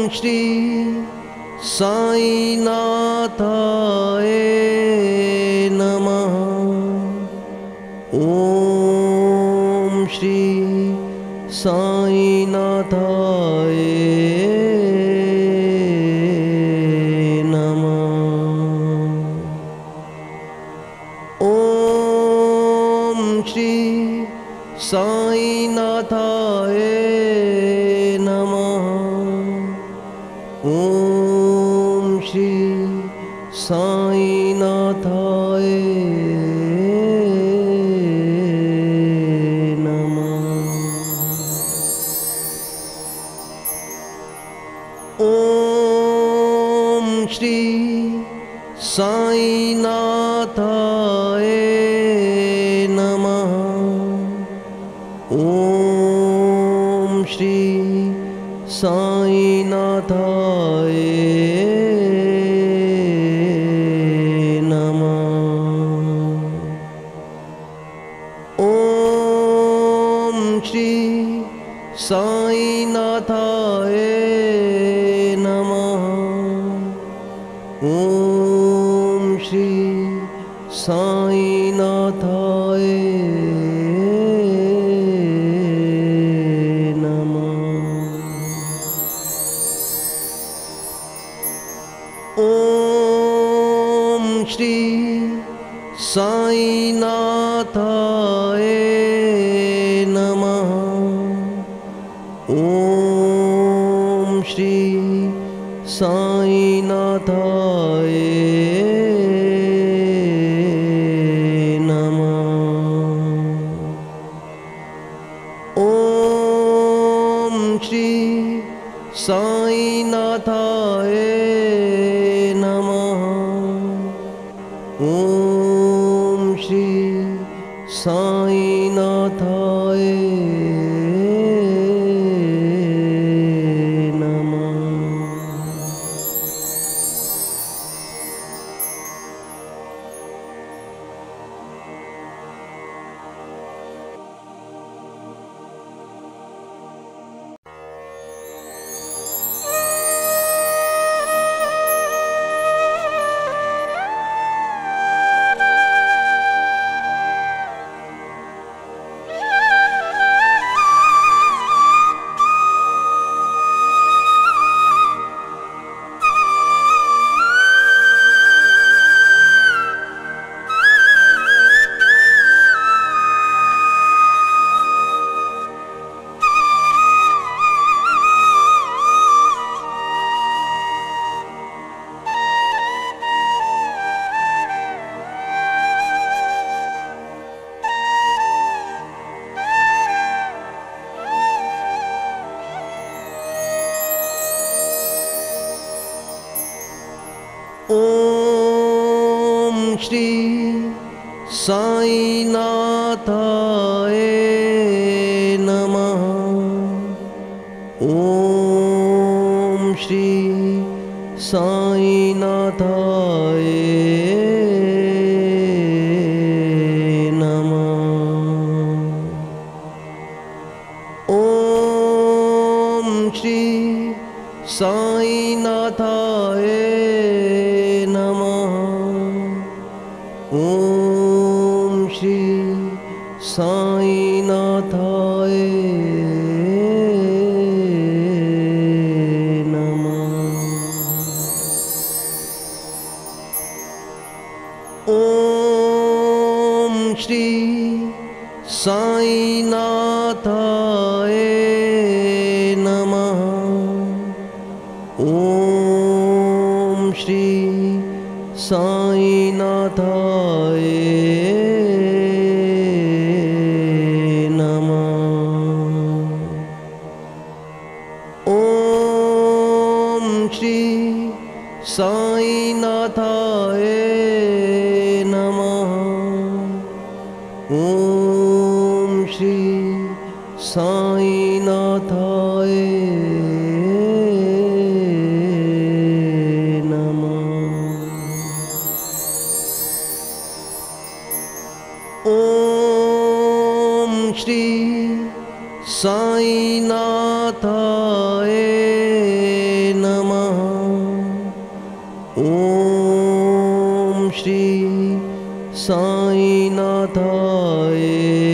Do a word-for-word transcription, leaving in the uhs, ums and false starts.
श्री साईनाथाय नमः। ओम श्री साईनाथाय नमः। ओम श्री साईनाथाय नमः। ओम श्री साईनाथाय नमः। ओम श्री साईनाथाय नमः। ओम श्री साईनाथाय नमः। ओम श्री साईनाथाय नमः। ओम श्री साईनाथाय ओम श्री साईनाथाय नमः। ओम श्री साईनाथाय नमः। ओम श्री साईनाथाय नमः। ओम श्री साईनाथाय ओम श्री साईनाथाय नमः। ओम श्री साईनाथाय नमः। ओम श्री साईनाथाय नमः। ओम श्री साईनाथाय नमः। ओम श्री साईनाथाय नमः। ओम श्री साईनाथाय नमः। ओम श्री साईनाथाय नमः। ओम श्री साईनाथाय ओम श्री साईनाथाय नमः। ओम श्री साईनाथाय